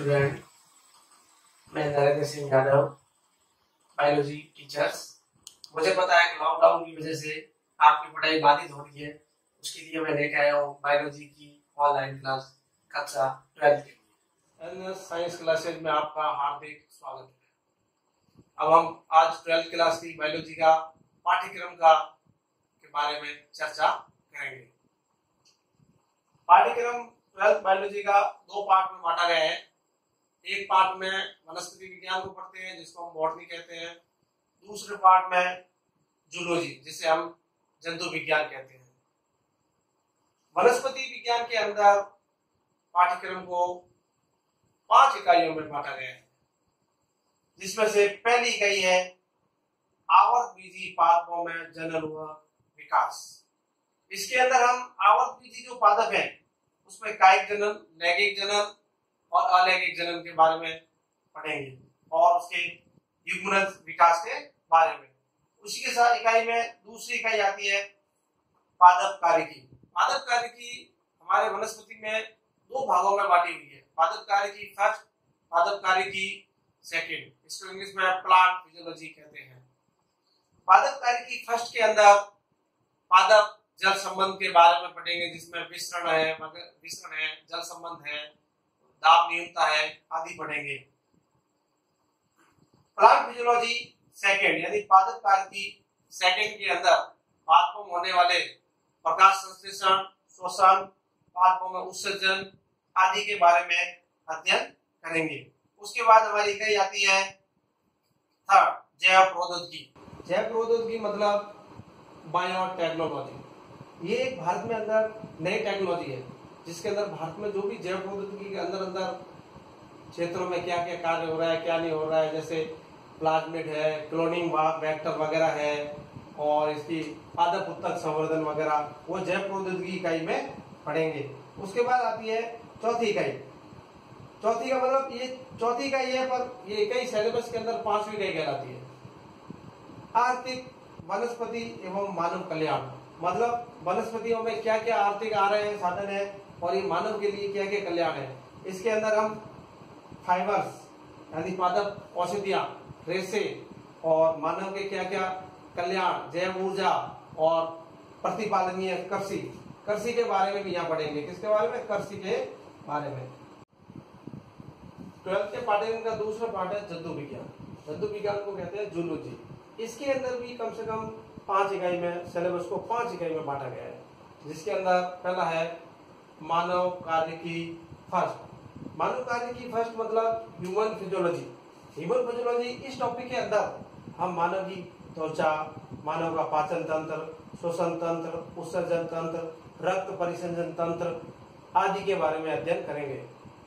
Student, मैं Narendra Singh Yadav, biology teachers. मुझे पता है कि लॉकडाउन की वजह से आपकी पढ़ाई बाधित हो रही है, उसके लिए मैं लेकर आया हूँ बायोलॉजी की ऑनलाइन क्लास कक्षा 12 के लिए। एनएस साइंस क्लासेज में आपका हार्दिक स्वागत है। अब हम आज 12th क्लास की बायोलॉजी का पाठ्यक्रम के बारे में चर्चा करेंगे। पाठ्यक्रम 12th बायोलॉजी का दो पार्ट में बांटा गया है। एक पार्ट में वनस्पति विज्ञान को पढ़ते हैं, जिसको हम बॉटनी कहते हैं। दूसरे पार्ट में जूलॉजी, जिसे हम जंतु विज्ञान कहते हैं। वनस्पति विज्ञान के अंदर पाठ्यक्रम को 5 इकाइयों में बांटा गया है, जिसमें से पहली इकाई है आवर्तबीजी पादपों में जनन व विकास। इसके अंदर हम आवर्तबीजी जो पादप है उसमें कायिक जनन, लैंगिक जनन और अलैंगिक जनन के बारे में पढ़ेंगे और उसके युग्मनज विकास के बारे में। उसी के साथ इकाई में दूसरी इकाई आती है पादप कार्यकी। पादप कार्यकी हमारे वनस्पति में 2 भागों में बांटी हुई है, पादप कार्यकी फर्स्ट, पादप कार्यकी सेकंड। इसको इंग्लिश में प्लांट फिजियोलॉजी कहते हैं। पादप कार्यकी फर्स्ट के अंदर पादप जल संबंध के बारे में पढ़ेंगे, जिसमें विसरण है, जल संबंध है, दाब न्यूनता है आदि पढ़ेंगे। प्लांट फिजियोलॉजी सेकंड यानी पादप कार्यकी सेकंड के अंदर पादपों में होने वाले प्रकाश संश्लेषण, श्वसन, पादपों में उत्सर्जन आदि के बारे में अध्ययन करेंगे। उसके बाद हमारी इकाई आती है थर्ड, जैव प्रौद्योगिकी। जैव प्रौद्योगिकी मतलब बायोटेक्नोलॉजी। ये एक भारत में अंदर नई टेक्नोलॉजी है, जिसके अंदर भारत में जो भी जैव प्रौद्योगिकी के अंदर क्षेत्रों में क्या क्या कार्य हो रहा है, क्या नहीं हो रहा है, जैसे प्लाज्मिड है, क्लोनिंग वेक्टर वगैरह है और इसकी पादप उत्तक संवर्धन वगैरह, वो जैव प्रौद्योगिकी इकाई में पढ़ेंगे। उसके बाद आती है चौथी इकाई। चौथी का मतलब ये चौथी इकाई है, पर ये इकाई सिलेबस के अंदर 5वीं इकाई कहलाती है। आर्थिक वनस्पति एवं मानव कल्याण, मतलब वनस्पतियों में क्या क्या आर्थिक आ रहे हैं साधन है और ये मानव के लिए क्या क्या कल्याण है। इसके अंदर हम फाइबर्स यानी पादप औषधियां, रेशे और मानव के क्या क्या कल्याण, जैव ऊर्जा और प्रतिपालनीय कृषि के बारे में भी यहाँ पढ़ेंगे। किसके बारे में? कृषि के बारे में। 12th के पाठ्यक्रम का दूसरा पार्ट है जंतु विज्ञान। जंतु विज्ञान को कहते हैं जूलॉजी। इसके अंदर भी कम से कम 5 इकाई में, सिलेबस को 5 इकाई में बांटा गया है, जिसके अंदर पहला है मानव कार्यकी फर्स्ट। मानव कार्यकी फर्स्ट मतलब ह्यूमन फिजियोलॉजी। ह्यूमन फिजियोलॉजी इस टॉपिक के अंदर हम मानव की त्वचा, मानव का पाचन तंत्र, श्वसन तंत्र, उत्सर्जन तंत्र, रक्त परिसंचरण तंत्र आदि के बारे में अध्ययन करेंगे।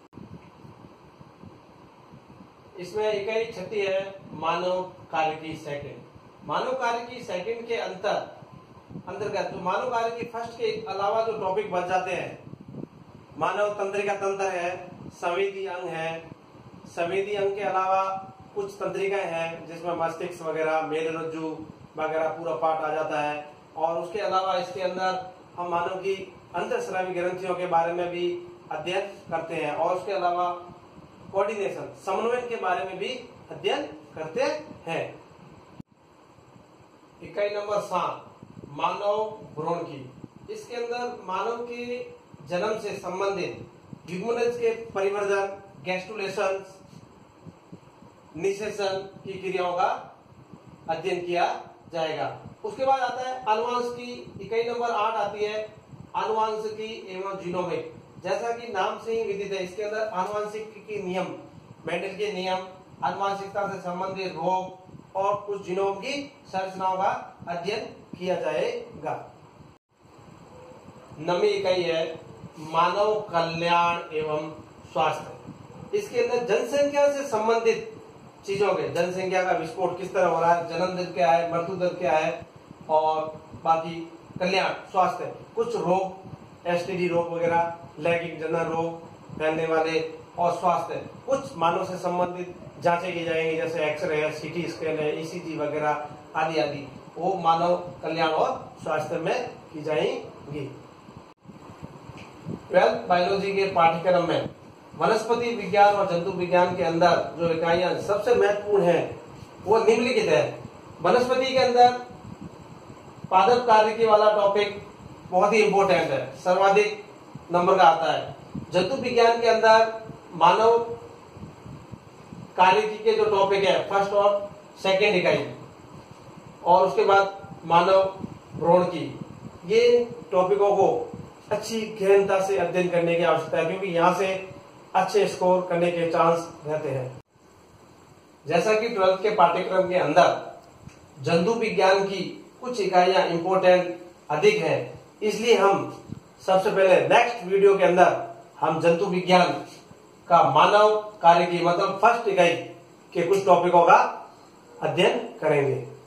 इसमें इकाई छठी है मानव कार्यकी सेकंड। मानव कार्यकी सेकंड के अंतर्गत जो मानव कार्यकी फर्स्ट के अलावा जो टॉपिक बच जाते हैं, मानव तंत्रिका तंत्र है, संवेदी अंग है। संवेदी अंग के अलावा कुछ तंत्रिकाएं हैं, जिसमें मस्तिष्क वगैरह, मेरुरज्जु वगैरह पूरा पार्ट आ जाता है। और उसके अलावा इसके अंदर हम मानव की अंतःस्रावी ग्रंथियों के बारे में भी अध्ययन करते हैं और उसके अलावा कोऑर्डिनेशन, समन्वय के बारे में भी अध्ययन करते हैं। इकाई नंबर 7, मानव भ्रूण की। इसके अंदर मानव के जन्म से संबंधित युग्मनज के परिवर्धन, गैस्ट्रुलेशन, निषेचन की क्रियाओं का अध्ययन किया जाएगा। उसके बाद आता है आनुवंशिकी। इकाई नंबर 8 आती है आनुवंशिकी एवं जीनोमिक। जैसा कि नाम से ही विदित है, इसके अंदर आनुवंशिकी के नियम, मेंडल के नियम, आनुवंशिकता से संबंधित रोग और कुछ जीनोम की संरचनाओं का अध्ययन किया जाएगा। 9वीं इकाई है मानव कल्याण एवं स्वास्थ्य। इसके अंदर जनसंख्या से संबंधित चीजों के, जनसंख्या का विस्फोट किस तरह हो रहा है, जन्म दर क्या है, मृत्यु दर क्या है और बाकी कल्याण, स्वास्थ्य, कुछ रोग, एसटीडी रोग वगैरह, लैंगिक जनन रोग फैलने वाले और स्वास्थ्य, कुछ मानव से संबंधित जांचें की जाएंगी, जैसे एक्सरे है, सीटी स्कैन है, ईसीजी वगैरह आदि आदि, वो मानव कल्याण और स्वास्थ्य में की जाएंगी। 12th बायोलॉजी के पाठ्यक्रम में वनस्पति विज्ञान और जंतु विज्ञान के अंदर जो इकाइयां सबसे महत्वपूर्ण है वो निम्नलिखित है। वनस्पति के अंदर पादप कार्यकी वाला टॉपिक बहुत ही इंपॉर्टेंट है, सर्वाधिक नंबर का आता है। जंतु विज्ञान के अंदर मानव कार्यकी के जो टॉपिक है फर्स्ट और सेकेंड इकाई, और उसके बाद मानव भ्रूण की, ये टॉपिकों को अच्छी गहनता से अध्ययन करने की आवश्यकता है, क्योंकि यहाँ से अच्छे स्कोर करने के चांस रहते हैं। जैसा कि 12th के पाठ्यक्रम के अंदर जंतु विज्ञान की कुछ इकाइयां इंपॉर्टेंट अधिक है, इसलिए हम सबसे पहले नेक्स्ट वीडियो के अंदर हम जंतु विज्ञान का मानव कार्यकी मतलब फर्स्ट इकाई के कुछ टॉपिकों का अध्ययन करेंगे।